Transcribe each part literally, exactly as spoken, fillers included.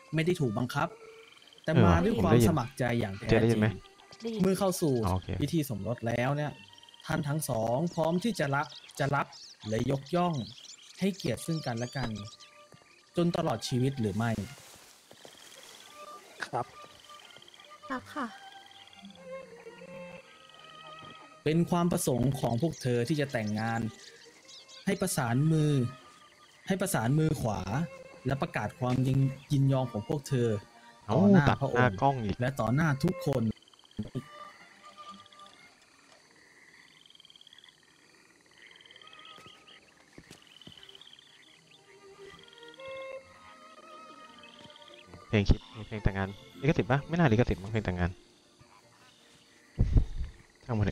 ไม่ได้ถูกบังคับ แต่เออมาว่ะด้วยผมความได้ยินสมัครใจอย่างเจแท้ได้ยิจนริไหมงได้ยินเมื่อเข้าสู่อ๋อ โอเคพิธีสมรสแล้วเนี่ย ท่านทั้งสองพร้อมที่จะรัก จะรักและยกย่องให้เกียรติซึ่งกันและกัน จนตลอดชีวิตหรือไม่ครับครับค่ะเป็นความประสงค์ของพวกเธอที่จะแต่งงาน ให้ประสานมือ ให้ประสานมือขวา และประกาศความยินยินยอมของพวกเธอเอ้าต่อหน้าตัดพระอหน้างค์กล้องอีกและต่อหน้าทุกคนเพลงคิดเพลงแต่งงานลิขสิทธิ์ปะไม่น่าลิขสิทธิ์มั้งเพลงแต่งงานช่างมันเถอะ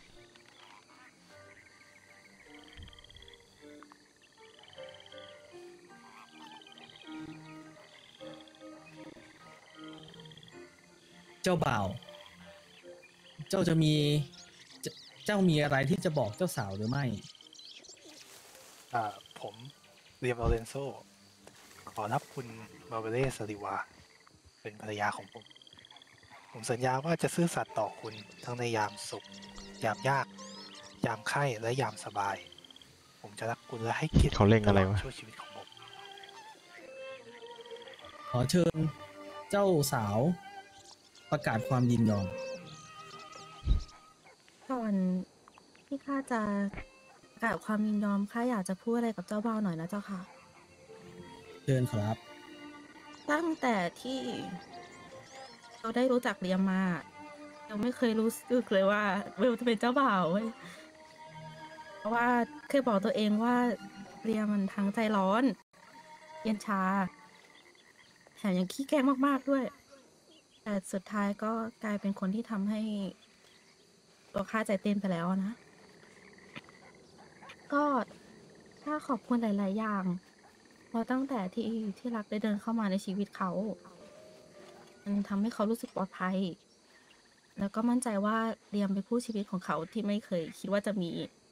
เจ้าบ่าว เจ้าจะมี เจ เจ้ามีอะไรที่จะบอกเจ้าสาวหรือไม่? อ่า ผมเรียม ลอเรนโซ ขอรับคุณมาเวเล่ ซาลิวา เป็นภรรยาของผม ผมสัญญาว่าจะซื่อสัตย์ต่อคุณทั้งในยามสุข ยามยาก ยามไข้ และยามสบาย ผมจะรักคุณและให้เกียรติเขาเล็งตอะไรลอดวะ? ชั่วชีวิตของผมขอเชิญเจ้าสาวประกาศความยินยอมก่อนที่ข้าจะกล่าวความยินยอม ข้าอยากจะพูดอะไรกับเจ้าบ่าวหน่อยนะเจ้าค่ะเชิญครับตั้งแต่ที่เราได้รู้จักเรียมมา เราไม่เคยรู้สึกเลยว่า เวลจะเป็นเจ้าบ่าวเว้ย เพราะว่าเคยบอกตัวเองว่า เรียมมันทั้งใจร้อน เย็นชา แถมยังขี้แกล้งมาก ๆ ด้วย แต่สุดท้ายก็กลายเป็นคนที่ทำให้ตัวข้าใจเต้นไปแล้วอะนะ ก็ข้าขอบคุณหลาย ๆ อย่าง เพราะตั้งแต่ที่ ที่รักได้เดินเข้ามาในชีวิตเขา มันทำให้เขารู้สึกปลอดภัย แล้วก็มั่นใจว่าเรียมเป็นคู่ชีวิตของเขาที่ไม่เคยคิดว่าจะมี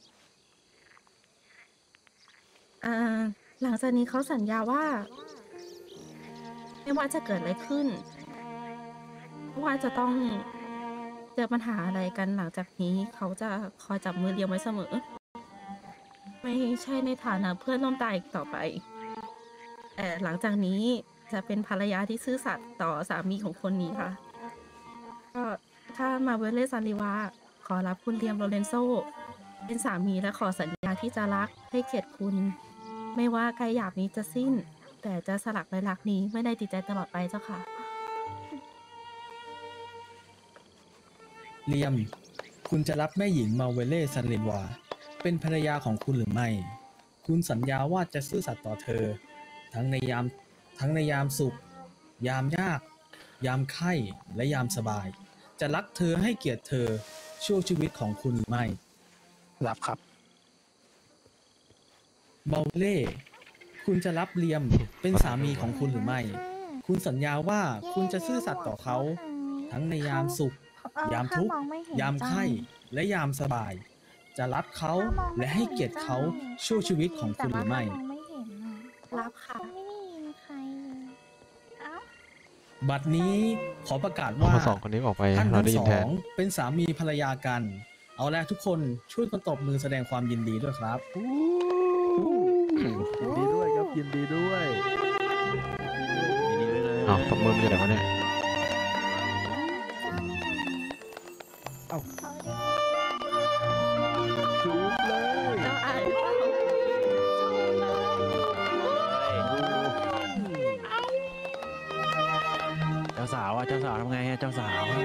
อ่า หลังจากนี้เขาสัญญาว่า ไม่ว่าจะเกิดอะไรขึ้น ไม่ว่าจะต้องเจอปัญหาอะไรกันหลังจากนี้ เขาจะคอยจับมือเรียมไว้เสมอ ไม่ใช่ในฐานะเพื่อนร่วมตายอีกต่อไป แต่หลังจากนี้จะเป็นภรรยาที่ซื่อสัตย์ต่อสามีของคนนี้ค่ะ ก็ข้า มาเวเล่ ซาลิวา ขอรับคุณเรียม โลเรนโซ เป็นสามีและขอสัญญาที่จะรัก ให้เกียรติคุณ ไม่ว่ากายหยาบนี้จะสิ้น แต่จะสลักลายลักษณ์นี้ไว้ในจิตใจตลอดไปเจ้าค่ะเรียม คุณจะรับแม่หญิง มาเวเล่ ซาลิวา เป็นภรรยาของคุณหรือไม่? คุณสัญญาว่าจะซื่อสัตย์ต่อเธอ ทั้งในยาม ทั้งในยามสุข ยามยาก ยามไข้ และยามสบาย จะรักเธอ ให้เกียรติเธอ ชั่วชีวิตของคุณหรือไม่? รับครับมาเวเล่ คุณจะรับเรียมเป็นสามีของคุณหรือไม่? คุณสัญญาว่าคุณจะซื่อสัตย์ต่อเขา ทั้งในยามสุขเออยามข้าทุกข์มองไม่เห็นยามจัไข้งและยามสบาย จะรักเขาข้ามองและไม่ให้เห็นเกียรติจัเขางชั่วชีวิตของแตคุณหว่ารือข้าไม่? มองไม่เห็นน่ะรับค่ะข้าไม่ได้ยินใครเลย อ้าวบัดนี้ขอประกาศเอาว่าสองคนนี้ออกไปท่านเราทั้ได้งยิสนอแทนง เป็นสามีภรรยากัน เอาละทุกคนช่วยกันตบมือแสดงความยินดีด้วยครับยินดีด้วยครับ ยินดีด้วย ยินดีด้วยเลยอ้าว ตบมือมาจากไหนวะเนี่ย? อ้าวเขาเรียกจูบเลยเจ้าอายหรือเปล่า? เจ้าสาวอะ เจ้าสาวทำไงอะ เจ้าสาวอะ?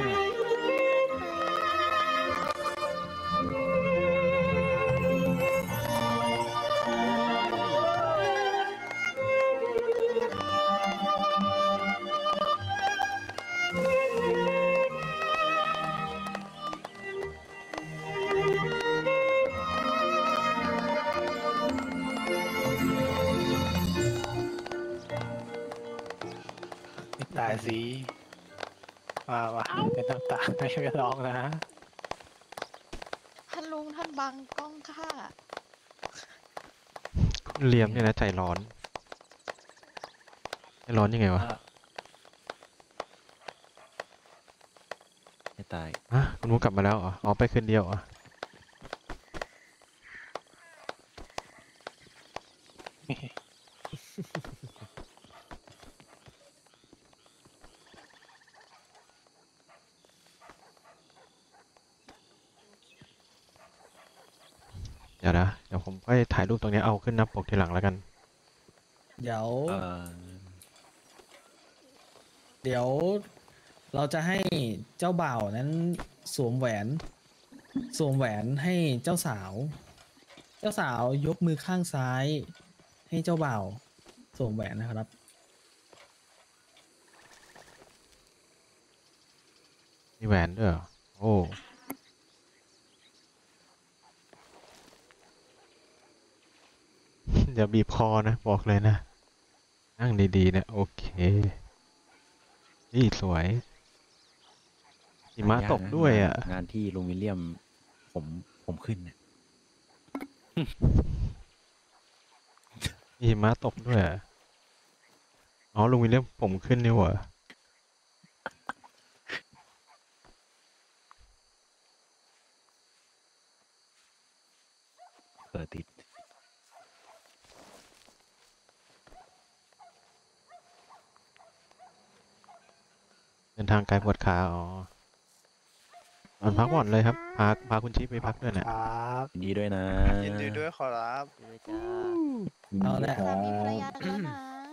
ไม่ตายสิ มา มาไม่ต้องตาย ไม่ร้องนะท่านลุง ท่านบังกล้องข้าคุณเรียมเนี่ยนะใจร้อน ใจร้อนยังไงวะ? อ่าตายอ่ะคุณมุกกลับมาแล้วเหรออ๋อไปคืนเดียวเหรอ เดี๋ยวนะเดี๋ยวผมค่อยถ่ายรูปตรงนี้เอาขึ้นหน้าปกทีหลังแล้วกันเดี๋ยวเอ่อเดี๋ยวเราจะให้เจ้าบ่าวนั้นสวมแหวน สวมแหวนให้เจ้าสาว เจ้าสาวยกมือข้างซ้าย ให้เจ้าบ่าวสวมแหวนนะครับมีแหวนด้วยเหรอโอ้อย่าบีบคอนะ บอกเลยนะ นั่งดีๆนะ โอเค นี่สวยหิมะหายากตกนะด้วยงานอ่ะงานที่ลุงวิลเลียม ผมผมขึ้นเนี่ยมีหิมะตกด้วยอะอ๋อลุงวิลเลียมผมขึ้นนี่หว่าเปิดติดเดินทางไกลปวดขาอ๋อตอนพักผ่อนเลยครับ พาพาคุณชิปไปพักด้วยเนี่ยครับยินดีด้วยนะยินดีด้วยขอรับยินดีเอาด้วยละคสารับมีภรรยากันแล้วนะ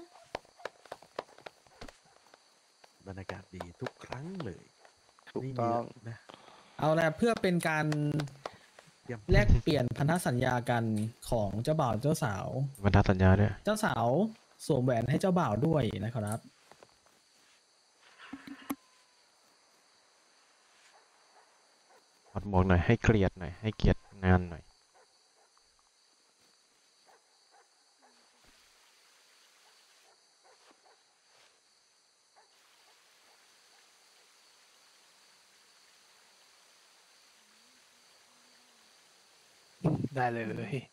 บรรยากาศดีทุกครั้งเลยถูกไม่มีต้องนะเอาละเพื่อเป็นการเยี่ยมแลกเปลี่ยนพันธสัญญากันของเจ้าบ่าวเจ้าสาวบรรทัดสัญญาด้วยเจ้าสาวสวมแหวนให้เจ้าบ่าวด้วยนะครับถอดหมวกหน่อยให้เกลียดหน่อยให้เกียรติงานหน่อยได้เลย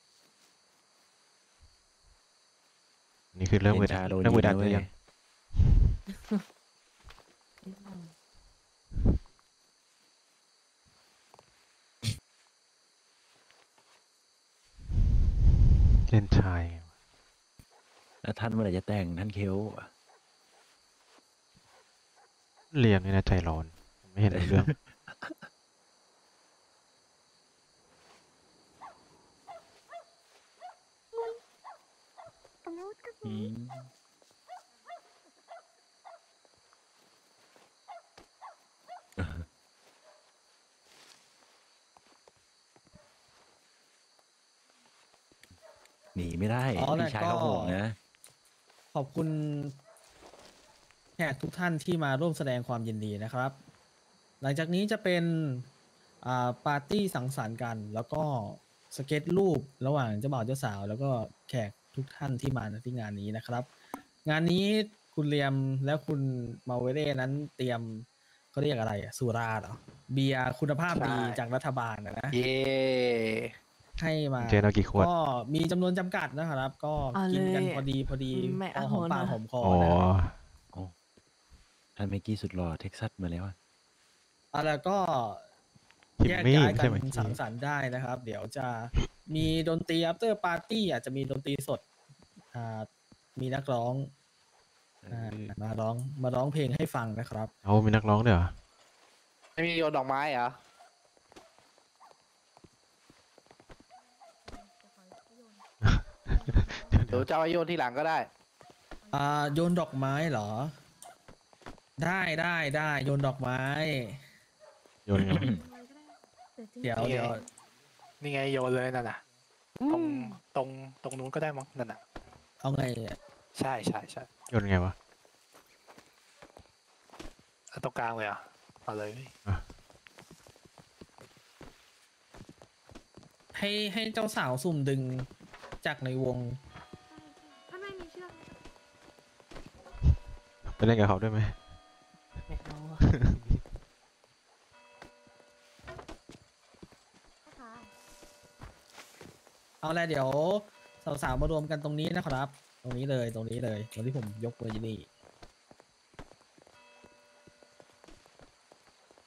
นี่คือเรื่องเย็เวน ดาชาโดนเรื่องเวยิงดานะตัวเว้ยยังเล่นชายแล้วท่านเมื่อไหร่จะแต่งท่านเคลเรียมนี่นะใจร้อน ไม่เห็นรู้เรื่องอืมหนีไม่ได้อ๋อแล้วพี่ชายก็เขาห่วงนะขอบคุณแขกทุกท่านที่มาร่วมแสดงความยินดีนะครับ หลังจากนี้จะเป็นอ่าปาร์ตี้สังสรรค์กัน แล้วก็สเก็ตรูประหว่างเจ้าบ่าวเจ้าสาว แล้วก็แขกทุกท่านที่มาที่งานนี้นะครับ งานนี้คุณเลียมและคุณมาเวเล่นั้นเตรียมเขาเรียกอะไรอะสุราเหรอเบียร์คุณภาพดีใช่จากรัฐบาลอะนะเย่ให้มาเจนเอากี่ขวดก็มีจำนวนจำกัดนะครับ ก็เอากินกันเลยพอดีพอดีไม่พอเอาหอมปากนะหอมคออ๋อนะโอ้ท่านเมกกี้สุดหล่อเท็กซัสมาแล้วอะอ่ะแล้วก็คิมแยกมี่ย้ายไม่กัใช่นเมื่อกี้สังสรรค์ได้นะครับ เดี๋ยวจะมีดนตรี after party อาจจะมีดนตรีสดอ่ามีนักร้องอ่ามาร้องมาร้องเพลงให้ฟังนะครับเอามีนักร้องด้วยเหรอไม่มีโยนดอกไม้เหรอเดี๋ยวเดี๋ยวจะเอาไปโยนที่หลังก็ได้อ่าโยนดอกไม้เหรอ ได้ได้ได้โยนดอกไม้โยนไงวะเดี๋ยวนี่ไงเดี๋ยวนี่ไงโยนเลยนั่นน่ะ ตรงตรงตรงนู้นก็ได้มั้งนั่นน่ะเอาไงอะใช่ใช่ใช่โยนไงวะเอาตรงกลางเลยเหรอ่ะเอาเลยให้ให้เจ้าสาวสุ่มดึงจากในวงถ้าไม่มีเชือกไปเล่นกับเขาด้วยไหมไม่เอาอะค่ะเอาละเดี๋ยวสาวๆมารวมกันตรงนี้นะครับ ตรงนี้เลยตรงนี้เลยตรงที่ผมยกไว้นี่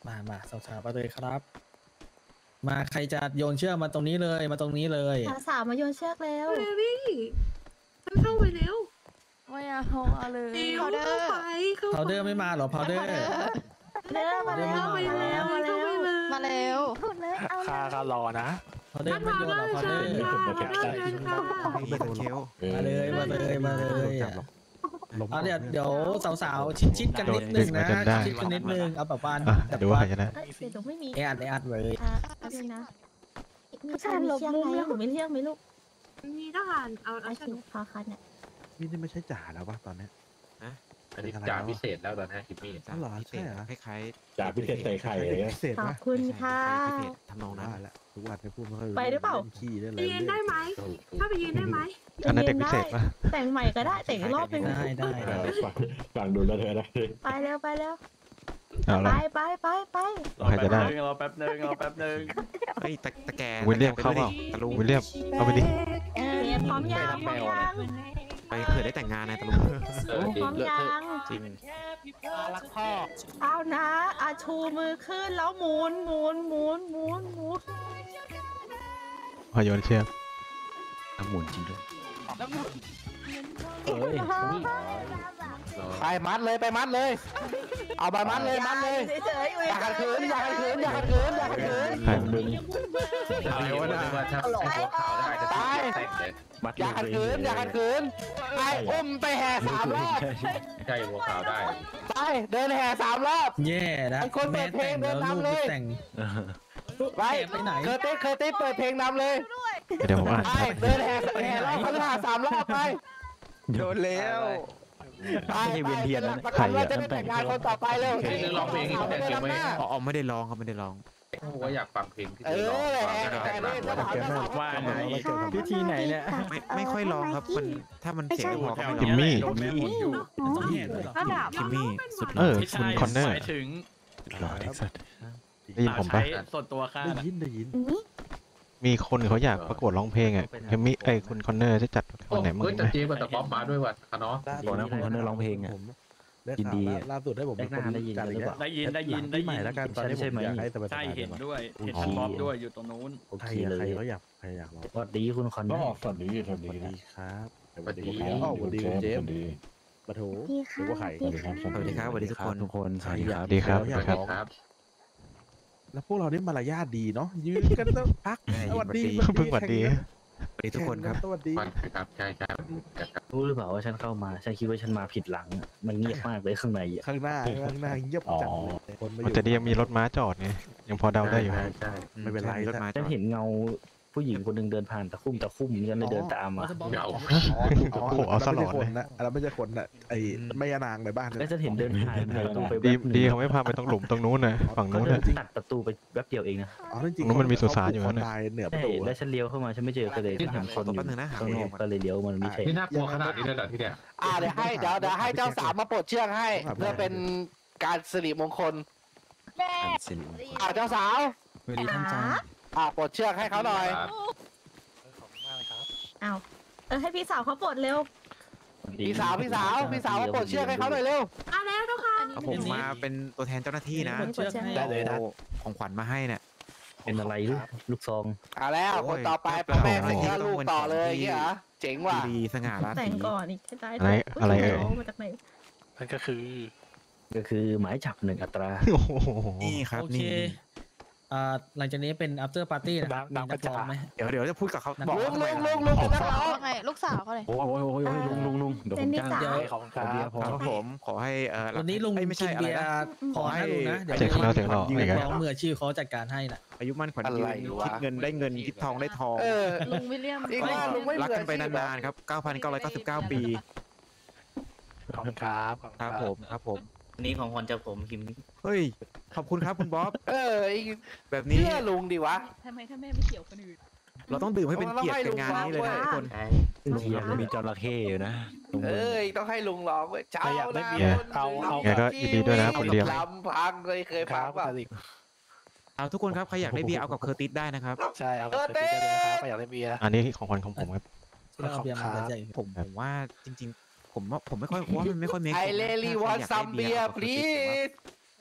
มามาสาวๆมาเลยครับ มาใครจะโยนเชือกมาตรงนี้เลยมาตรงนี้เลยสาวสาวมาโยนเชือกแล้วเบบี้ฉันเข้าไปเร็วไม่เอาเอาเลยเร็วเข้าไปเข้าพาวเดอร์ไม่มาเหรอพาวเดอร์เร็วมาแล้วเข้าไปมาแล้แล้ว วมาแล้วมาเร็วพูดเลยเอาเลค่าย ก็รอนะพาวเดอร์ไม่โยนเหรอพาวเดอร์ค่ะพาวเดอร์เชิญค่ะเบเกลมาเลยมาเลยมาเลยจับหรอกล้มเอาเดี๋ยวเดี๋ยวสาวๆชิดๆกันนิดนึงนะโดนเด็กมาจนได้ชิดๆกันนิดนึงเอาแบบว่าอ่ะแบบดูว่าใครชนะเอ้ยเดี๋ยวหนูไม่มีไออัดไออัดเลยอ่ะแป๊บนึงนะมีใครมีเชือกไหมหนูไม่เชือกไหมลูกมีทหารเอาเอาไอ้ฉัชินวพอคันเนี่ยนี่นี่ไม่ใช่จ่าแล้วปะตอนเนี้ยอันนี้จ่าพิเศษแล้วตอนนี้คิมมี่อ๋อเหรอใช่เหรอคล้ายจ่าพิเศษใส่ไข่อะไรเงี้ยพิเศษขอบปะคุณค่ะทำนองนั้นว่าละทุกวันเนี่ยพูดไม่ค่อยไปหรือเปล่านขี้ได้เลไปยยืนได้ไหมถ้าไปยืนได้ไหมอันนั้นเด็กพิเศษปะแต่งใหม่ก็ได้แต่งอีกรอบหนึงได้ได้เอได้อฟังฟังดูแล้วเธอได้ไปเร็วไปเร็วเอาไปละไปไปไปใครจะได้รอแป๊บนึงรอแป๊บนึงเฮ้ยตะตะแกวิลเลียมเข้าเปล่าตะลุงวิลเลียมเข้าไปดิเรียนพร้อมยังพร้อมยังไปเผื่อได้แต่งงานนะตะลุงเออจริพร้งอมยังจริงรักพ่อเอานะอาชูมือขึ้นแล้วหมุนหมุนหมุนหมุนหมุนพอโยนเชือกหมุนจริงด้วยเอ้ยไปมัดเลยไปมัดเลย เอาไปมัดเลยมัดเลยเฉยๆอยู่อย่าขัดขืนอย่าขัดขืนอย่าขัดขืนอย่าขัดขืนใครมึงเอาเดี๋ยวว่าถ้าใส่หัวขาวได้จะแต่งเลยอย่าขัดขืนอย่าขัดขืนไปอุ้มไปแห่สามรอบใช่หัวขาวได้ไปเดินแห่สามรอบแย่นะไอ้คนเปิแม่ดเพลแต่งงแล้วเดินลูกนำเลยแต่งไปแห่ไปไหนเคอร์ติสเคอร์ติสเปิดเพลงนำเลยเดี๋ยวผมอ่านไปเดินแห่แห่รอบพฤหัสสามรอบไปโดนแล้วไปไปประกันว่าจะได้แต่งงานคนต่อไปเร็วเพลงนึงร้องเพลงนี้แต่งเพลงไม่อ๋อไม่ได้ร้องครับไม่ได้ร้องผมก็อยากฟังเพลงที่เอเธอร้องอฟังแห่จะแต่งแห่งานนี่จะถามจะถามว่าไงพิธีไหนเนี่ยไม่ไม่ค่อยร้องครับมันถ้ามันเสียงไม่พอก็ไม่ร้องจิมมี่หนูต้องแห่ด้วยเหรอระดับจิมมี่สุดหเอล่ออคุณคอนเนอร์ถึงหล่อที่สุดได้ยินผมปะส่วนตัวข้าได้ยินได้ยินมีคนเขาอยากประกวดร้องเพลงอ่ะเฮมิไอยคุณคอนเนอร์จะจัดโอ้วันไหนมั้งเฮ้ยไหแต่มเจ๊กับตะป๊อปมาด้วยว่ะอะเนาะบอกนะคุณคอนเนอร์ร้องเพลงอ่ะยินดีล่าสุดได้ผมเป็นคนได้ยินกันหรือเปล่าได้ยินได้ยินได้ยินแล้วกันตอนนี้ผมอยากให้สบายๆใช่เห็นด้วยเห็นอ๋อบ๊อบด้วยอยู่ตรงนู้นใครใครเขาอยากใครอยากร้องสวัสดีคุณคอนก็ออกสวัสดีสวัสสวัสดีดีครับสวัสดีอ๋อสวัสดีคุณเจมส์สวัสดีปะโถดีหค่ะรือว่าใครสวัสดีครับสวัสดีครับสวัสดีทุกคนทุกคนสวัสดีครับดีครับอสยากวัสดีร้องครับแล้วพวกเราได้มารยาทดีเนาะยืนกันต้องพักสวัสดีเพิ่งสวัสดีสวัสดีทุกคนครับสวัสดีวันครับใช่ใช่รู้หรือเปล่าว่าฉันเข้ามา ฉันคิดว่าฉันมาผิดหลังอะมันเงียบมากเลยข้างในอ่ะข้างหน้าข้างหน้าเงียบจัดเลยคนไม่อมันยู่จะดียังมีรถม้าจอดไงยังพอเดาได้อยู่ใช่ใช่ไม่เป็นไรรถม้าจฉัอน ดเห็นเงาผู้หญิงคนหนึ่งเดินผ่านตะคุ่มตะคุ่มฉันเลยเดินตามมาเดี๋ยวอ๋อโอ้โหเอาสลอดเลยอันนั้นไม่ใช่คนนะไอ้แม่ยานางในบ้านแล้วฉันเห็นเดินผ่านประตูไปดีแวบหนึงดีเขาไม่พาไปตรงหลุมตรงนู้นนะฝั่งก็นู้นเดินะนตัดประตูไปแวบเดียวเองนะอ๋อจริงนู้นมันมีสุสานอยู่นั่นน่ะตายเหนือประใช่ตูแล้วฉันเลี้ยวเข้ามาฉันไม่เจอก็เลยถามคนอยู่แป๊บนึงนะหาข้างนอกก็เลยเลี้ยวมันไม่ใช่นี่น่ากลัวขนาดนี้เลยเหรอที่เนี่ยอ่าเดี๋ยวให้เดี๋ยวเดี๋ยวให้เจ้าสาวมาปลดเชือกให้ เพื่อเป็นการสิริมงคลอ่าเจ้าสาวสวัสดีท่านจ้าอ่าปลดเชือกให้เขาหน่อยขอบคุณมากเลยครับเอาเออให้พี่สาวเขาปลดเร็วพี่สาวพี่สาวพี่สาวมาปลดเชือกให้เขาหน่อยเร็วอ่ะแล้วเจ้าค่ะเอาผมมาเป็นตัวแทนเจ้าหน้าที่นะเชือกให้ได้เลยนะโอ้ของขวัญมาให้เนี่ยเป็นอะไรลูกลูกซองอ่าแล้วคนต่อไปพ่อแม่เสร็จแล้วลูกต่อเลยอย่างเงี้ยเหรอเจ๋งว่ะดีสง่าราแต่ศีงก่อนอีกใช่อะไรอะไรเอ่ยมาจากไหนนั่นก็คือก็คือหมายจับหนึ่งอัตราโอ้โหนี่ครับโอเคนี่อ่าหลังจากนี้เป็น after party นะดังดังมีนักร้องไหมเดี๋ยวเดี๋ยวจะพูดกับเขาบอกลุงลุงลุงลุงเป็นนักร้องว่าไง ลูกสาวเขาเลยโอ้ยโอ้ยโอ้ยโอ้ยลุงลุงลุงเดี๋ยวผมจ้างเจนนี่จ๋าเดี๋ยวขอบคุณครับครับผมขอให้เอ่อวันนี้ลุงเอ้ยไม่ใช่กินอะไรเบียนะร์ขอให้ลุงนะ เดี๋ยวเสียงเราเสียงเรานัอีกกแล้วร้องมืออาชีพเขาจัดการให้น่ะอายุมั่นขวัญยืนอะไรวะคิดเงินได้เงินคิดทองได้ทองเออลุงวิลเลียมจริงว่าลุงไม่รักกันไปนานๆครับ เก้าพันเก้าร้อยเก้าสิบเก้า ปีขอบคุณครับขอบคุณครับผมครับผมนี่ของคนจะผมคิมเฮ้ย ขอบคุณครับคุณบ๊อบเออไอ้แบบนี้เชื่อลุงดิวะทำไมถ้าแม่ไม่เกี่ยวคนอื่นเราต้องดื่มให้เป็นเกียรติในงานนี้เลยนะทุกคนใช่ลุงยังมีจระเข้อยู่นะตรงบเอ้นยต้องให้ลุงร้องเว้ยเจ้าอยากได้นาเบียร์นเอาเอาไงก็ยินดีด้วยนะคนเดียวลำพังเลยเคยคฟัรังบป่ะสวัสดีเอาทุกคนครับใครอยากได้เบียร์เอากับเคอร์ติสได้นะครับใช่เอาไปซื้อได้เลยนะครับอยากได้เบียร์อันนี้ของขวัญของผมครับที่เราเอาเบียร์มาใหญ่ผมผมว่าจริงๆ ผมว่าผมไม่ค่อยว่ามันไม่ค่อยมีไอเลลี่วอนซัมเบียร์ please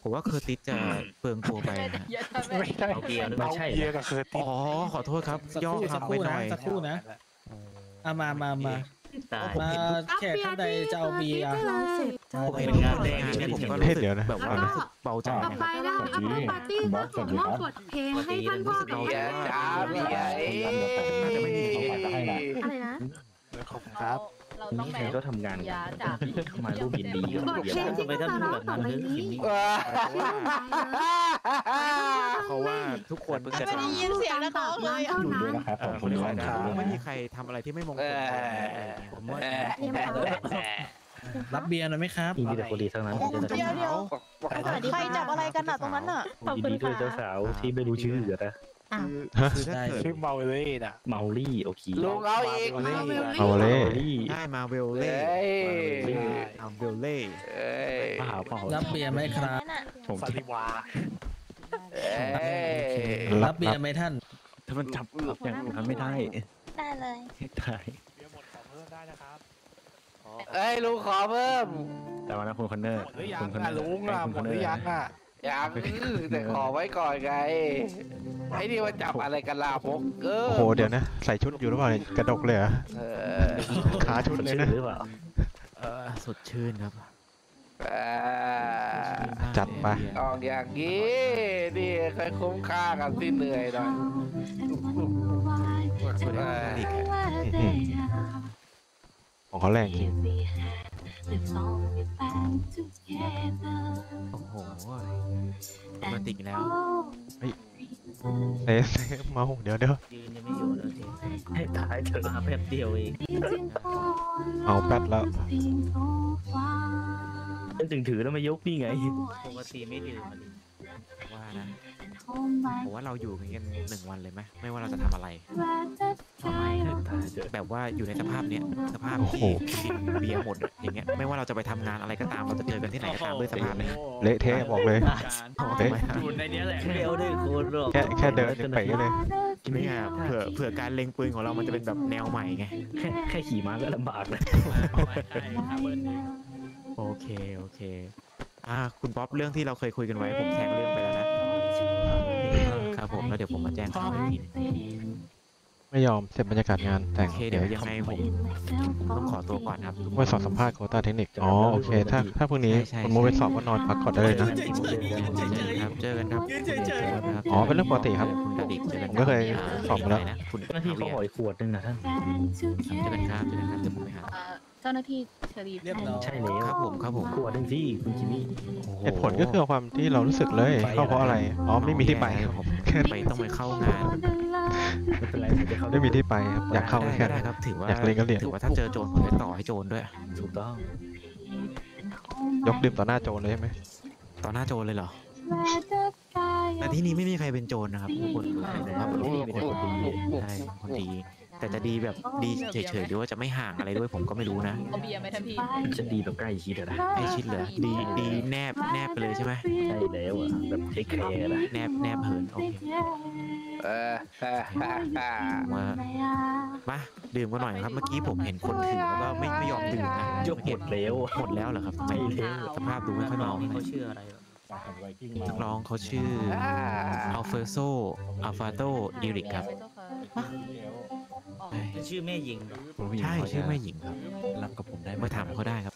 ผมว่าเคอร์ติสจะเปลืองตัวไปนะไม่ใช่เอาเบียร์ด้วยเอาไม่ใช่เบียร์กับเคอร์ติอ๋สอขอโทษครับสักย่อครู่สักคำคไปรู่หนะน่อยสักครู่นะอ่ะมามามามาแขกท่านใดจะเอาเบียร์เราเสร็จจะผมไปเห็นนงาอน นแดงเนี่ยผมก็เฮ้รู้ยสึกเดี๋ยวนะแบบว่าเอานะรู้สึกเบาใจต่อนะไปนะคะอัปเปอร์ปาร์ตี้ก็ส่งมอบบทเพลงให้ท่านพ่อกับเบียท่านร์จ้าเบียร์เอ้ยน่าจะไม่มีของขวัญจะให้นะอะไรนะขอบคุณครับเราต้องใครก็ทำงานกันเข้ามารูปยินดีกับบทเพลงที่ท่านจะร้องต่อไปนี้ว้าเพราะว่าทุกคนไม่ได้ยินเสียงนักร้องเลยอะอยู่ด้วยนะเอ่อคนขอได้ไม่มีใครทำอะไรที่ไม่มงคลผมว่ารับเบียร์หน่อยไหมครับมีแต่คนดีทั้งนั้นที่จะเดี๋ยวเดี๋ยวใครจับอะไรกันอะตรงนั้นอะยินดีด้วยเจ้าสาวที่ไม่รู้ชื่อนะอ้าวคือถ้าเกิดชื่อเมาเล่น่ะเมาลี่โอเคลุงเอาอีกเมาเล่เอาเลยลี่ได้มาเวลเล่เอ้ยเอาเวลเล่เอ้ยเปล่าเปล่ารับเบียร์ไหมครับผมซาลิวาเอ้ยรับเบียร์ไหมท่านถ้ามันจับอย่างนั้นไม่ได้ได้เลยได้เบียร์หมดขอเพิ่มได้นะครับเอ้ยลุงขอเพิ่มแต่ว่านะคุณคอนเนอหร์มดหรือยังคุณคอนเนอ่ะอร์ลุงอ่ะหมดหรือยังอ่ะยังแต่ขอไว้ก่อนไงไอ้นี่ว่าจับอะไรกันล่ะพกเออโอ้โหเดี๋ยวนะใส่ชุดอยู่หรือเปล่าเนี่ยกระดกเลยเหรอเออขาชุดเลยชื่นะอหรือเปล่าเออสดชื่นครับอ่าจัดไปออกอย่างนี้นี่เคยคุ้มค่ากับที่เหนื่อยหน่อยเออของเขาแรงจริงโอ้โหโรแมนติกแล้วเฮ้ยเซฟเมาเดี๋ยวเดี๋ยวยืนยังไม่อยู่เลยให้ตายเถอะมาแป๊บเดียวเองเอาแป๊ดแล้วฉันถึงถือแล้วมายกนี่ไงปกติไม่ดื่มว่านะผมว่าเราอยู่กันหนึ่งวันเลยไหมไม่ว่าเราจะทำอะไรแบบว่าอยู่ในสภาพเนี้ยสภาพที่กินเบียร์หมดอย่างเงี้ยไม่ว่าเราจะไปทำงานอะไรก็ตามเราจะเจอกันที่ไหนก็ตามด้วยสภาพนี้เละเทะบอกเลยเอ๊ะอยู่ในนี้แหละเดียวด้วยคนหรอกแค่แค่เดินยังไปเลยไม่ไงเผื่อเผื่อการเล็งปืนของเรามันจะเป็นแบบแนวใหม่ไงแค่แค่ขี่ม้าก็ลำบากเลยโอเคโอเคอ่าคุณป๊อปเรื่องที่เราเคยคุยกันไว้ผมแทงเรื่องไปแล้วนะครับผมแล้วเดี๋ยวผมมาแจ้งข่าวอีกทีนึงไม่ยอมเสร็จบรรยากาศงานแต่งโอเคเดี๋ยวยังไงผมผมต้องขอตัวก่อนครับไว้สอบสัมภาษณ์โควต้าเทคนิคอ๋อโอเคถ้าถ้าพรุ่งนี้ใช่ใช่คุณโมไปสอบก็นอนพักก่อนได้เลยนะครับเจอกันครับอ๋อเป็นเรื่องปกติครับคุณดาดิกเจอกันผมก็เคยสอบมาแล้วคุณเจ้าหน้าที่เขาขออีกขวดนึงนะท่านเจอกันครับเจอกันครับเดี๋ยวผมไปหาเจ้าหน้าที่เชอรีฟเรียบร้อยใช่แล้วครับผมครับผมขวดนึงสิคุณจิมมี่เหตุผลก็คือความที่เรารู้สึกเลยเข้าเพราะอะไรอ๋อไม่มีที่ไปผมไปต้องไปเข้างานไม่เป็นไรเดี๋ยวเขาไม่มีที่ไปครับอยากเข้าได้แค่ได้นั้นครับถือว่าอยากเรียนก็เรียนถือว่าถ้าเจอโจรผมจะต่อให้โจรด้วยถูกต้องยกดื่มต่อหน้าโจรเลยใช่ไหมต่อหน้าโจรเลยเหรอแต่ที่นี้ไม่มีใครเป็นโจรนะครับทุกคนครับที่นี่เป็นคนดีใช่คนดี แต่จะดีแบบดีเฉยๆหรือว่าจะไม่ห่างอะไรด้วยผมก็ไม่รู้นะเอาเบียร์ไหมท่านพี่ฉันดีแบบใกล้ชิดอะนะไอชิดเหรอดีดีแนบแนบไปเลยใช่ไหมใช่แล้วอะแบบเทคแคร์นะแนบแนบเหินโอเคเออฮ่าฮ่าฮ่ามามาดื่มกันหน่อยครับเมื่อกี้ผมเห็นคนถือแล้วก็ไม่ไม่ยอมดื่มนะยกหมดแล้วหมดแล้วเหรอครับทำไมใช่แล้วสภาพดูไม่ค่อยเมาเขาชื่ออะไรนักร้องเขาชื่ออัลเฟอร์โซอัลฟาโตดิริกครับชื่อแม่หญิงใช่ชื่อแม่หญิงครับรับกับผมได้มาถามเขาได้ครับ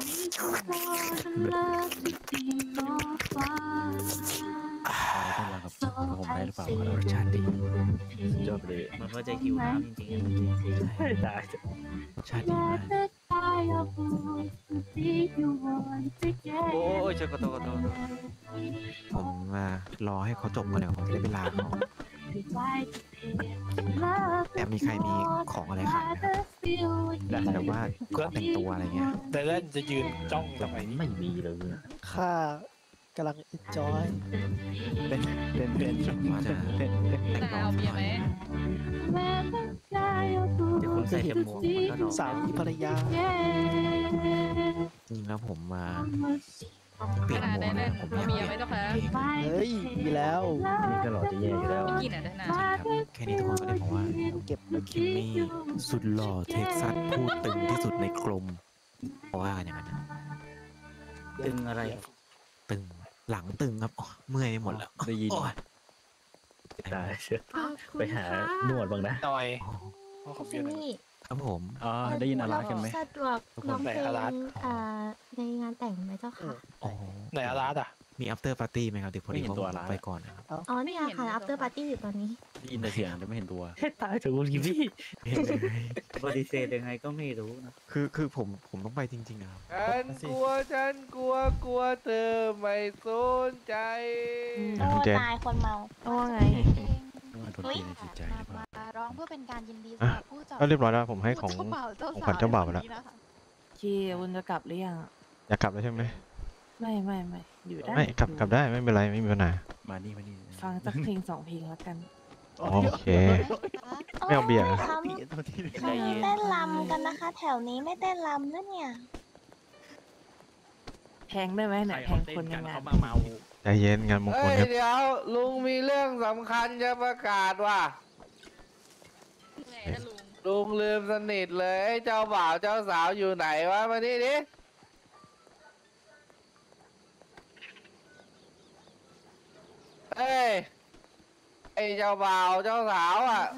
ต้องรับกับผมได้หรือเปล่ารสชาติดีจบเลยมันว่าจะหิวน้ำจริงๆได้ได้รสชาติดีมากโอ้ยเจ้ากระโตกระโตผมมารอให้เขาจบก่อนเดี๋ยวผมจะได้ไปลาเขาแต่มีใครมีของอะไรขายไหมครับแบบว่าของแต่งตัวอะไรเงี้ยแต่เล่นจะยืนจ้องทำไมนี่ไม่มีเลยข้ากำลัง enjoy เป็นเป็นเป็นว่าจะแต่งตัวเอาเบียร์ไหมเดี๋ยวคุณใส่จมูกมันก็นอนสามีภรรยาจริงแล้วผมมาเปลี่ยนขนาดโหมได้ดเล่นะนผมเอาอยากเบีเปยร์ลี่ยนไหมเจ้าคะเพลงเฮ้ย มีแล้วนี่ก็หล่อจะแย่อยู่แล้วกินอ่ะได้นาครับแค่นี้ทุกคนก็เรียกผมว่าเก็บไว้คิมมี่สุดหล่อเท็กซัสผู้ตึงที่สุดในกรมเพราะว่ากันอย่างนั้นนะตึงอะไรตึงหลังตึงครับอ๋อเมื่อยหมดแล้วได้ยินโอ้ยได้เชื่อขอบคุณไปหาค่ะหนวดบ้างนะหน่อยอ๋อเพราะผมอซิยู่ในนี่ครับผมอ๋อได้ยินอะไรกันไหมสะดวกทุกคนร้องเพลไหนอารังตอ่าในงานแต่งไหมเจ้าค่ะอ๋อไหนอาราดอ่ะมี after party ไหมครับเดี๋ยวพอดีไม่เห็นผมตัวร้านไปก่อนนะครับอ๋อนี่ค่ะค่ะ after party อยู่ตอนนี้ได้ยินแต่เสียงแต่ไม่เห็นตัวตายถึงคุณกิพี่เห็นเลยปฏิเสธยังไงก็ไม่รู้นะคือคือผมผมต้องไปจริงๆนะครับฉันกลัวฉันกลัวกลัวเธอไม่สนใจโอ้นายคนเมาว่าไงว่าโดนตีในจิตใจหรือเปล่ามาร้องเพื่อเป็นการยินดีอ่ะสำหรับผู้จอดก็เรียบร้อยแล้วผมให้ของผู้เจ้าบ่าวเจ้าของขวัญเจ้าบ่าวไปแล้วสนี้นะคะคีคุณจะกลับหรือยังอะอยากกลับแล้วใช่ไหมไม่ไม่ไม่อยู่ได้ไม่กลับกลับได้ไม่เป็นไรไม่มีปัญหามานี่มานี่ฟังสักเพลงสองเพลงแล้วกันโอเค ไม่เอาเบียร์เขาเขามีเต้นรำกันนะคะ แถวนี้ไม่เต้นรำนะเนี่ยแทงได้ไหมเนี่ยแทงคนยังไงใจเย็นงานมงคเฮ้ลยครับเดี๋ยวลุงมีเรื่องสำคัญจะประกาศว่ะลุงลืมสนิทเลยไอ้เจ้าบ่าวเจ้าสาวอยู่ไหนวะมานี่ดิเอ้ยไอ้เจ้าบ่าวเจ้าสาวอ่ะ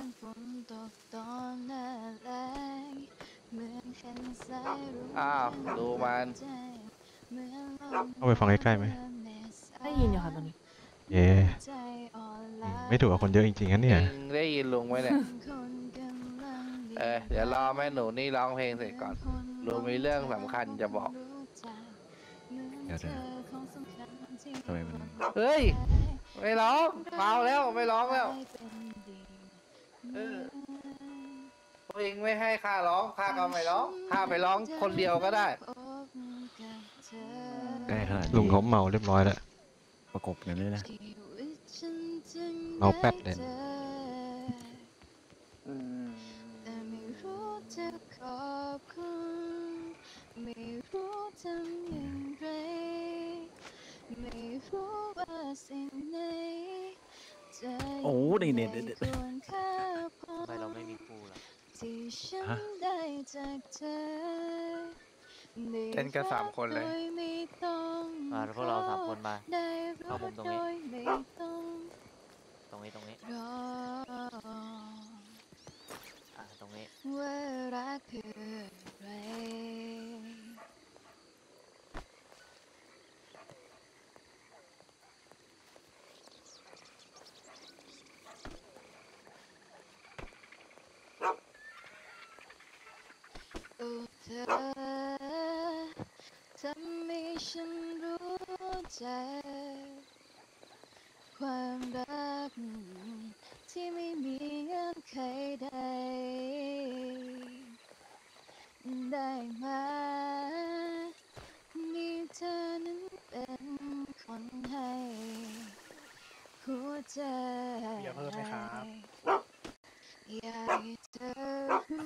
อ้าวดูมันเข้าไปฟังใกล้ๆไหมได้ยินอยู่ค่ะตอนนี้เย่ไม่ถูกกับคนเยอะจริงๆนะเนี่ยเอ็งได้ยินลุงไหมเนี่ย เออเดี๋ยวรอแม่หนูนี่ร้องเพลงเสร็จก่อน ลุงมีเรื่องสำคัญจะบอกเดี๋ยวเดี๋ยวทำไมมันเฮ้ย ไม่ร้องเมาแล้วไม่ร้องแล้ว เออตัวเองไม่ให้ข้าร้องข้าก็ไม่ร้องข้าไปร้องคนเดียวก็ได้ใกล้ขนาดนี้ลุงเขาเมาเรียบร้อยแล้วประกบกันเลยนะเมาแป๊ดเลยอืมแต่ไม่รู้จะขอบคุณไม่รู้ทำอย่างไรไม่รู้ว่าสิ่งไหนจะโอ้นี่เนี่ยเดี๋ยวเดี๋ยวควรค่าพอทำไมเราไม่มีคู่ล่ะที่ฉัฮะนได้จากเธอเต้นกันสามคนเลยได้รักโดไม่ต้องมาพวกเราสามคนมาได้รัเข้าก มุมตรงนี้โดยไม่ต้องตรงนี้ตรงนี้รออ่ะตรงนี้ว่ารักคืออะไรโอ้เธอทำให้ฉันรู้ใจความรักที่ไม่มีเงื่อนไขใดได้มามีเธอนั้นเป็นคนให้หัวใจเบียร์เพิ่มไหมครับอยากให้เธอรู้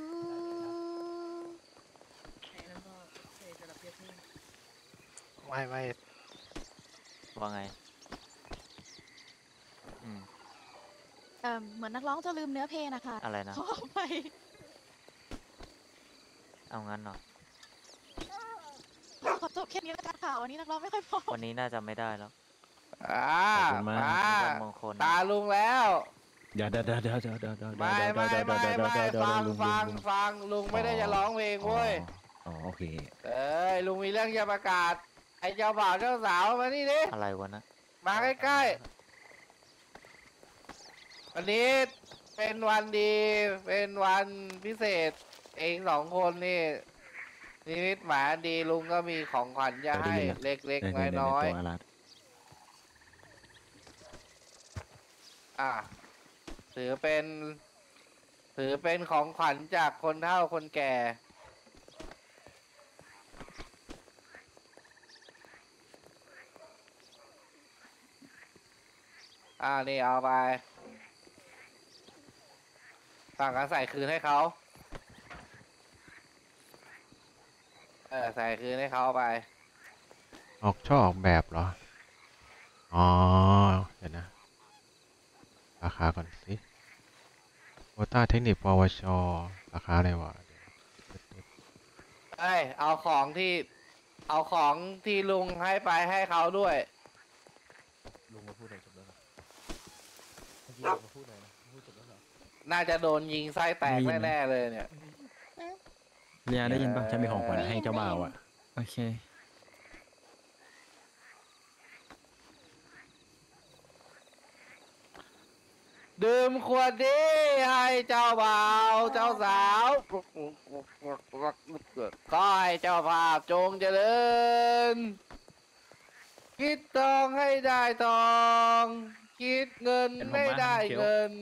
ไม่ไม่ว่าไง อืมเอ่อเหมือนนักร้องจะลืมเนื้อเพลงนะคะอะไรนะขอไปเอางั้นเหรอขอจบแค่นี้แล้วกันค่ะวันนี้นักร้องไม่ค่อยพอวันนี้น่าจะไม่ได้แล้วอ่าขอบคุณมากมาวันมงคลตาลุงแล้วเดี๋ยวเดี๋ยวเดี๋ยวเดี๋ยวเดี๋ยวเดี๋ยวเดี๋ยวไม่เดี๋ยวไม่เดี๋ยวไม่เดี๋ยวไม่เดี๋ยวฟังลุงฟังลุงฟังลุงไม่ได้จะร้องเพลงเว้ยอ๋อโอเคเอ้ยลุงมีเรื่องจะประกาศ ไอ้เจ้าบ่าวเจ้าสาวมานี่ดิอะไรวะนะมาใกล้ๆวันนี้เป็นวันดี เป็นวันพิเศษ เองสองคนนี่นิมิตหมายดีลุงก็มีของขวัญจะให้ได้ยินแล้วเล็กในๆในในน้อยตัวอารัตๆอ่ะถือเป็น ถือเป็นของขวัญจากคนเฒ่าคนแก่ อ่านี่เอาไปสั่งกันใส่คืนให้เขา เออใส่คืนให้เขาไปออกชอบออกแบบเหรอ อ๋อ เดี๋ยวนะ ราคาก่อนสิโควต้าเทคนิคปวช ราคาอะไรวะเอ้ย เอาของที่ เอาของที่ลุงให้ไปให้เขาด้วยพี่มาพูดหน่อยนะพูดจบแล้วเหรอน่าจะโดนยิงไส้แตกแน่ๆเลยเนี่ยเรียได้ยินป่ะจะมีของขวัญให้เจ้าบ่าวอ่ะโอเคดื่มขวดนี้ให้เจ้าบ่าวเจ้าสาวขอให้เจ้าภาพจงเจริญคิดทองให้ได้ทองคิดเงินไม่ได้เงิน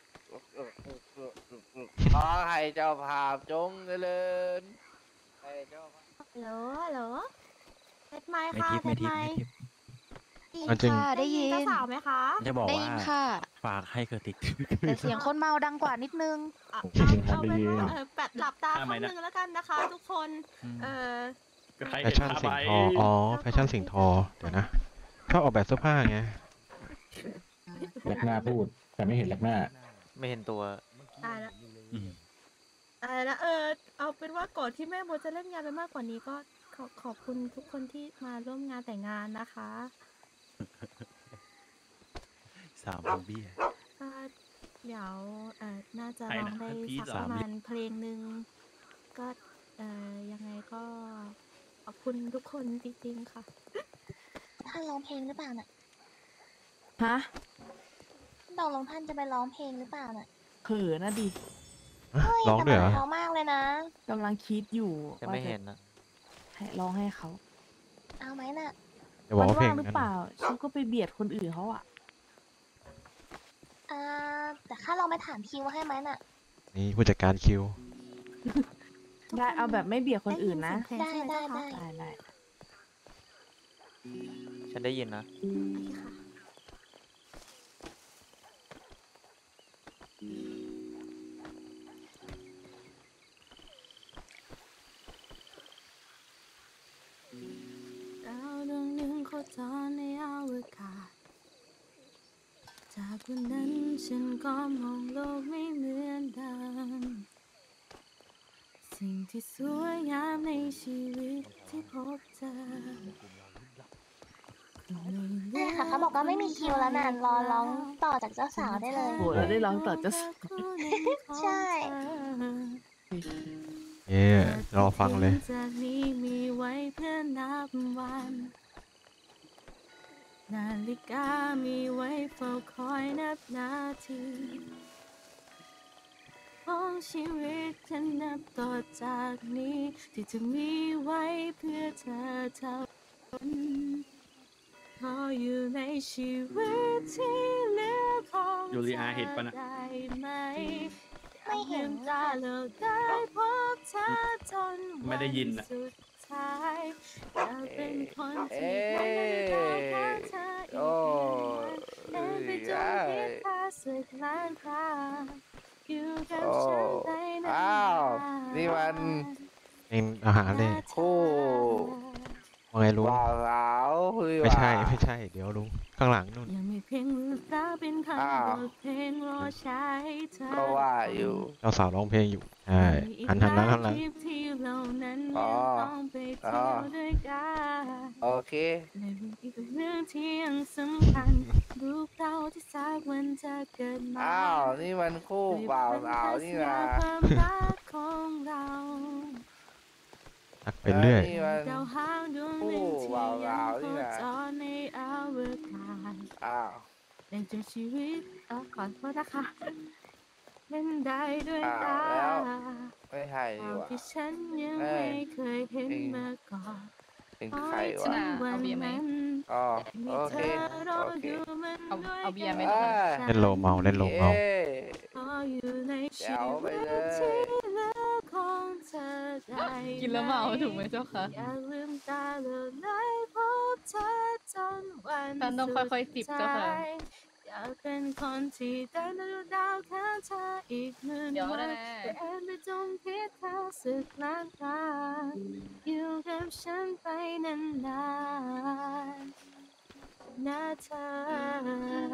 ขอให้เจ้าภาพจงเจริญให้เจ้าภาพฮัลโหลฮัลโหลเท็ดไมค์ไม่ค่ะทิปเท็ไม่ดทิไมปไม่ค์ทิปเอาจริงได้ยินเจ้าสาวไหมคะจะบอกได้ว่ายินค่ะฝากให้เคอร์ติกแต่เสียงคนเมาดังกว่านิดนึงเอาเอาเป็นว่าเออแปดหลับตาครั้งหนึ่งแล้วกันนะคะ ทุกคน เออแฟชั่นสิงทออ๋อแฟชั่นสิงทอเดี๋ยวนะชอบออกแบบเสื้อผ้าไงแลกหน้าพูด แต่ไม่เห็นแลกหน้าไม่เห็นตัวตายละตายละเออ เอาเป็นว่าก่อนที่แม่โบจะเล่นงานไปมากกว่านี้ก็ขอขอบคุณทุกคนที่มาร่วมงานแต่งงานนะคะสามบอมบี้ก็เดี๋ยวเออน่าจะร้องได้สักประมาณเพลงหนึ่งก็เออยังไงก็ขอบคุณทุกคนจริงๆค่ะท่านร้องเพลงหรือเปล่าน่ะฮะดอกลงท่านจะไปร้องเพลงหรือเปล่าน่ะเขินนะดิร้องด้วยเหรอเพราะมากเลยนะกำลังคิดอยู่จะไม่เห็นนะให้ร้องให้เขาเอาไหมน่ะจะบอกว่าเพลงว่างหรือนั้นเปล่าฉันก็ไปเบียดคนอื่นเขาอ่ะอ่าแต่ข้าลองไปถามคิวให้ไหมน่ะนี่ผู้จัดการคิวได้เอาแบบไม่เบียดคนอื่นนะได้ได้ได้ได้ได้ฉันได้ยินนะดาวดวงหนึ่งโคจรในอวกาศจากวันนั้นฉันก็มองโลกไม่เหมือนเดิมสิ่งที่สวยงามในชีวิตที่พบเจอเนี่ยค่ะเขาบอกว่าไม่มีคิวแล้วน่ะรอร้องต่อจากเจ้าสาวได้เลยโหเราได้ร้องต่อจะใช่เย่รอฟังเลยจากนี้มีไว้เพื่อนับวันนาฬิกามีไว้เฝ้าคอยนับนาทีของชีวิตฉันนับต่อจากนี้ที่จะมีไว้เพื่อเธอเท่านั้นขออยู่ในชีวิตที่เหลือของเธอได้ไหมไม่เห็นตาเราได้พบเธอจนวันสุดท้ายอยากเป็นคนที่ไม่ได้แค่เธออีกเดินไปจนเพียงแค่สึกล้านคราอยู่กับฉันไปนานอ้าวนี่มันเพลงอาหารเลยคู่ว่าไงลุงบ่าวสาวหรือไม่ใช่ว่าไม่ใช่ เดี๋ยวลุงข้างหลังนู่นยังมีเพลงสาวเป็นคำอ้าวบทเพลงรอใช้เธอก็ว่าอยู่เจ้าสาวร้องเพลงอยู่ใช่หันหันหลังหันหลังที่เรานั้นอ๋อต้องไปเที่ยวด้วยกันโอเคและมีอีกเรื่องที่ยังสำคัญรูปเราที่สักวันจะเกิดมาอ้าว นี่มันคู่บ่าวสาวนี่นะความรักของเราตักไปเรื่อยนี่มันดาวหางดวงหนึ่งที่ยังโคจรในอวกาศอ้าวเล่นจนชีวิตเออขอโทษนะคะเล่นได้ด้วยอ้าวตาแล้ว ไม่ใช่ดีเท่ากว่าที่ฉันยังเอ้ยไม่เคยเห็นมาก่อนเป็นใครวะถึงวันนั้นอ๋อมีโอเธเคอรอโอเคดูมันด้วยเอาเบียร์ไหมเอ้ยเล่นโลเมาเล่นโลเมาเย้ขออยู่ในชีแจ๋วไปวิตเลยที่เหลือของเธอได้กินแล้วเมาถูกไหมเจ้าคะอย่าลืมตาแล้วได้พบเธอจนวันท่านต้องค่อยๆจิบเจ้าค่ะสุดท้ยอยากเป็นคนที่ได้ดูดาวข้างเธออีกหมื่นเดี๋ยววันะนแต่แอบไปจมพิษเธอสึกล้างตาอยู่กับฉันไปนานๆนะเธอ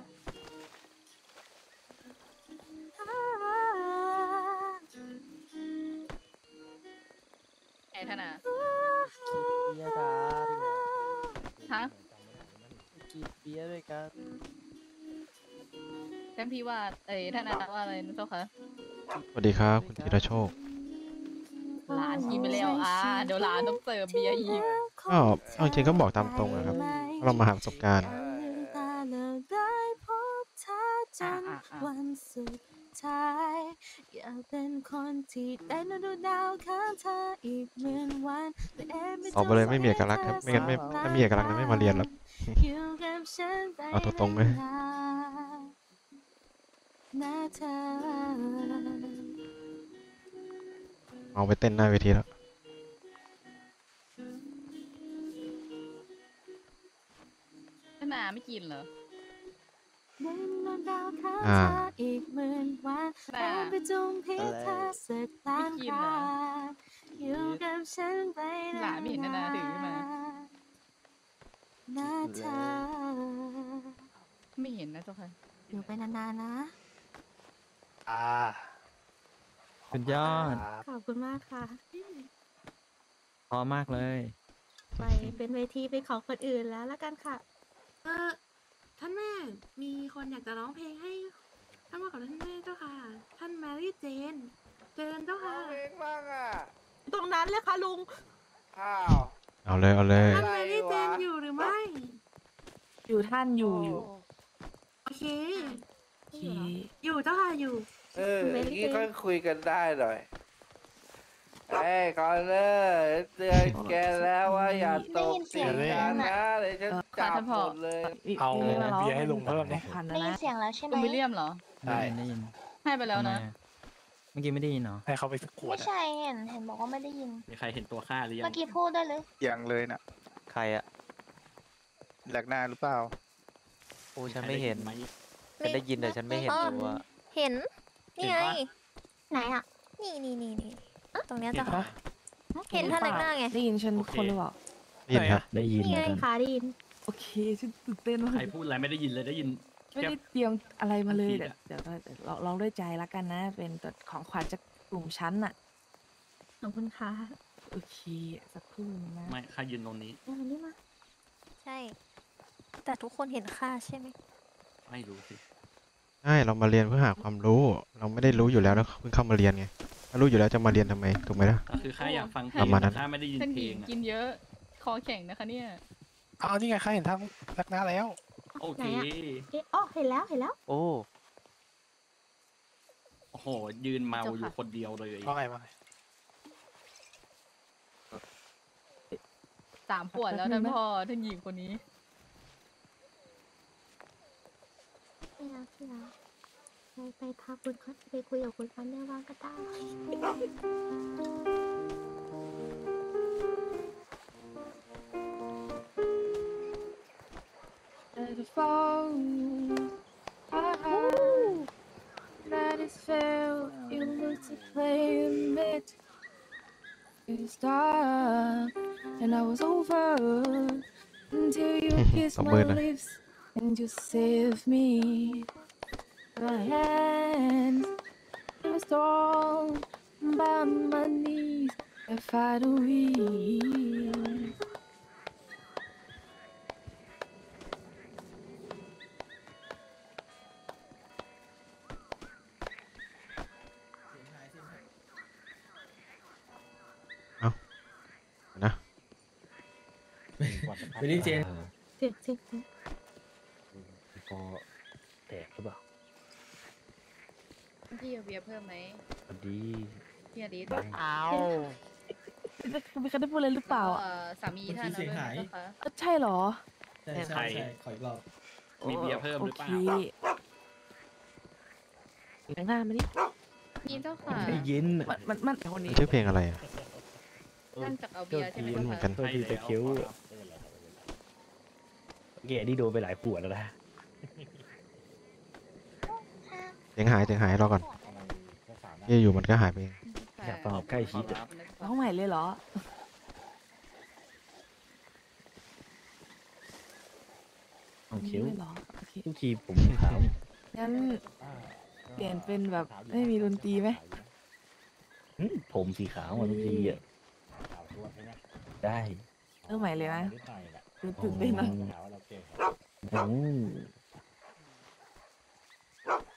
ไอ้ท่านอ่ะเบียร์กันฮะกินเบียร์ด้วยกันท่านพี่ว่าเอ้ยท่านอาว่าอะไรนะเจ้าคะสวัสดีครับคุณธีรโชคหลานกินไปแล้วอ่าเดี๋ยวหลานต้องเสิร์ฟเบียร์อีกก็เอาจริงๆก็บอกตามตรงนะครับว่าเรามาหาประสบการณ์วันสุดท้ายอยากเป็นคนที่ได้นดูดาวข้างเธออีกหมื่นวันแต่แอบไม่ออกไปเลยไม่มีเอกลักษณ์ครับไม่งั้นไม่ถ้ามีเอกลักษณ์นะไม่มาเรียนหรอกอยู่กับฉันไปเอาตัวตรงไหมนะเธอเอาไปเต้นหน้าเวทีแล้วท่านอาไม่กินเหรออ่าอีกหมื่นวันแต่ไปจุงพิษเธอสักล้านคราอยู่กับฉันไปหลานไม่เห็นท่านอาถือมานะเธอไม่เห็นนะเจ้าค่ะอยู่ไปนานๆนะอ่าสุดยอดขอบคุณมากค่ะพอมากเลยไปเป็นเวทีเป็นของคนอื่นแล้วละกันค่ะเออท่านแม่มีคนอยากจะร้องเพลงให้ท่านพ่อกับท่านแม่เจ้าค่ะ ท่านแมรี่เจนเจนเจ้าค่ะเพลงบ้างอ่ะตรงนั้นเลยค่ะลุงอ้าวเอาเลยเอาเลยท่านแมรี่เจนอยู่หรือไม่อยู่ท่านอยู่อยู่โอเคโอเคอยู่เจ้าค่ะอยู่เอออย่างนี้ค่อยคุยกันได้หน่อยเอ้ยคอนเนอร์เตือนแกแล้วว่าอย่าตบตีกันนะเดี๋ยวฉันจับหมดเลยเอาเบียร์ให้ลุงเพิ่มดิพันได้นะยินเสียงแล้วใช่ไหมคุณวิลเลียมเหรอใช่ได้ยินให้ไปแล้วนะทำไมอะเมื่อกี้ไม่ได้ยินเหรอให้เขาไปสักขวดไม่อะใช่เห็นเห็นบอกว่าไม่ได้ยินมีใครเห็นตัวข้าหรือยังเมื่อกี้พูดได้เลยอย่างเลยน่ะใครอะแหลกหน้าหรือเปล่าโอ้ฉันไม่เห็นไหมฉันได้ยินแต่ฉันไม่เห็นตัวเห็น นี่ไงเห็นปะไหนอ่ะ นี่นี่นี่นี่ตรงเนี้ยเห็จ้ะนปะเห็นท่านแรกหน้าไงได้ยินฉันคนหรือเปล่าได้ยินครับได้ยินนี่เหมืไงอนกันขาไดีนโอเคฉันตื่นเต้นมากใครพูดอะไรไม่ได้ยินเลยได้ยินไม่ได้เตรียมอะไรมาเลยผิดเดี๋ยวอะเดี๋ยวเดี๋ยวลองลองด้วยใจละกันนะ เป็นตัวของขวัญจากกลุ่มชั้นน่ะขอบคุณค่ะโอเคสักครู่นึงนะไม่ข้ายืนตรงนี้เอาอันนี้มาใช่ แต่ทุกคนเห็นค่าใช่ไหมไม่รู้สิใช่เรามาเรียนเพื่อหาความรู้ เราไม่ได้รู้อยู่แล้วแล้วเพิ่งเข้ามาเรียนไงถ้ารู้อยู่แล้วจะมาเรียนทำไมถูกไหมล่ะก็คือข้าอยากฟังเพลประงมาณนั้แต่นข้าไม่ได้ยินท่านเพหลญิงงอะกินเยอะ คอแข็งนะคะเนี่ยเอานี่ไงข้าเห็นทั้งแรกหน้าแล้วโอเคไหนอะ เอ๊ะอ๋อเห็นแล้วเห็นแล้วโอ้โอ้โห ยืนเมาเจ้าค่ะอยู่คนเดียวเลยว่าไงว่าไงสามขวดแล้วท่านพ่อท่านหญิงคนนี้ไม่รักไม่รักไปไปพาคุณคอนไปคุยกับคุณคอนได้ว่างก็ได้ At the phone, ah, that is failed. You need to play it. It's dark, and I was over until you kissed ตบมื my อหน่อย lips and you saved me. My hands were torn by my knees and fight away. นะเวลี่เจนเสียงเสียงเสียงพอแตกหรือเปล่าพี่เอาเบียร์เพิ่มไหมพอดีพี่อดีตอ้าวมีใครได้พูดอะไรหรือเปล่าอะเอ่อสามีท่านเอาด้วยนะเจ้าค่ะเอ้าใช่เหรอใช่ใช่ใช่ขออีกรอบมีเบียร์เพิ่มโอหรือเปเคล่าอีกหน้ามานี่มีเจ้าค่ะได้ยินมันมันมันคนนี้ชื่อเพลงอะไรอะท่านจักเอาเบียร์ใช่ไหมคุ้นเจ้าเหมือนค่ะกันโทษทีตะคิ้วเกดนี่โดนไปหลายขวดแล้วนะเสียงหายเสียงหายรอก่อนเย่อยู่มันก็หายไปเองอยากฟังแบบใกล้ชิดอะร้องใหม่เลยเหรอเอาคิ้วไม่เหรอโอเคทุกทีผมขาวงั้นเปลี่ยนเป็นแบบไม่มีดนตรีไหมหึผมสีขาวมาทุกทีอ่ะได้เริ่มใหม่เลยนะตื่นเต้นนะอืม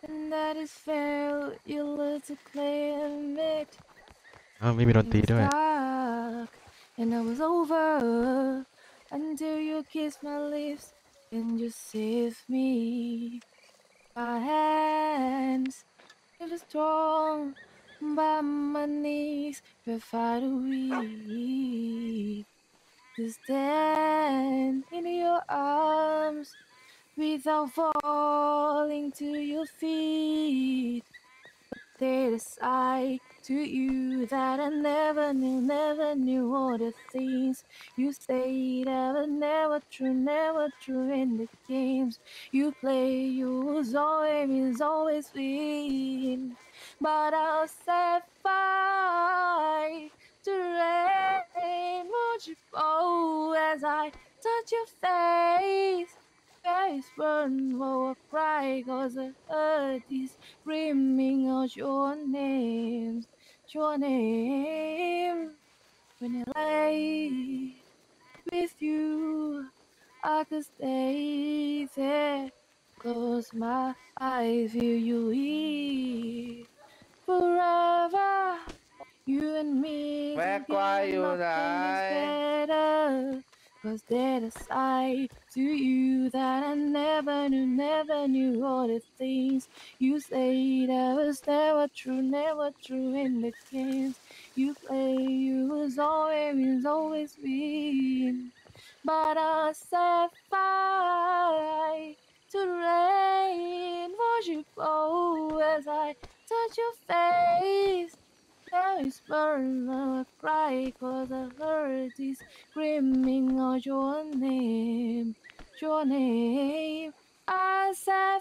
And that is fair, you learn to claim it. อ้าวไม่มีดนตรีด้วย Dark, and I was over until you kissed my lips and you saved me. My hands were strong, but my knees were far too weak to stand in your arms without falling to your feet. There's a side to you that I never knew, never knew all the things you say that were never true, never true in the games you play. You was always, always win, but I'll set fire to rain, won't you oh as I touch your face. Face burn while I cry cause I heard these screaming out your name, your name. When I lay with you, I could stay there, close my eyes, feel you here forever. You and me แม่กวายอยู่ไหน better. Cause there's a side to you that I never knew, never knew all the things you say that was never true, never true in the games you play. You was always, always win, but I set fire to the rain, watch you fall as I touch your face. Eyes burn when I cry cause I heard these screaming out your name, your name. I set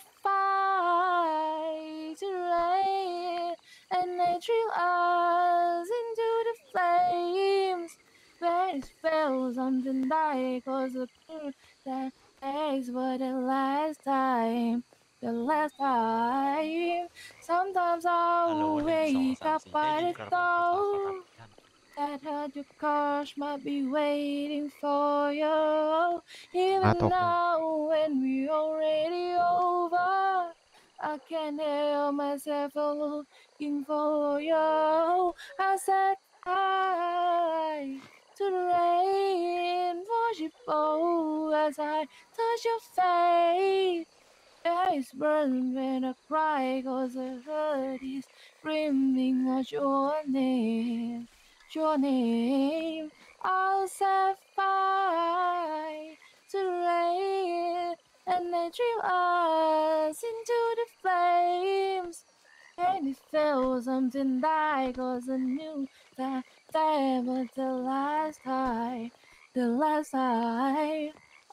fire to the rain and they threw us into the flames. When it fell something died cause the truth that days were the last time, the last time. Sometimes I'll wake up by the door that heard your crush might be waiting for you. Even now when we already over, I can't help myself from looking for you. I said hi to the rain, watch it fall as I touch your face. Eyes burn when I cry cause I heard he's screaming out your name, your name. I'll set fire to the rain and they threw us into the flames. And it felt something die cause I knew that that was the last time, the last time.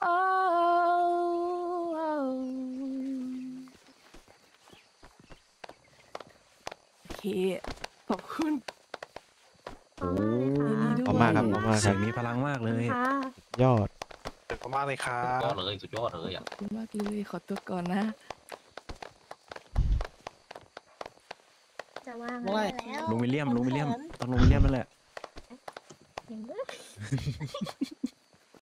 Oh, oh. โอเคขอบคุณโอ้ขอบมากครับขอบมากคเสีรัยบงมีพลังมากเลยค่ะยอดขอบคุณมากเลยครับยอดเลยสุดยอดเลยอ่ะขอบคุณมากเลยขอตัวก่อนนะจะว่างว่าแล้วลุงวิลเลียมลุงวิลเลียมต้องลุงวิลเลียมนั่นแหละเห็นไหม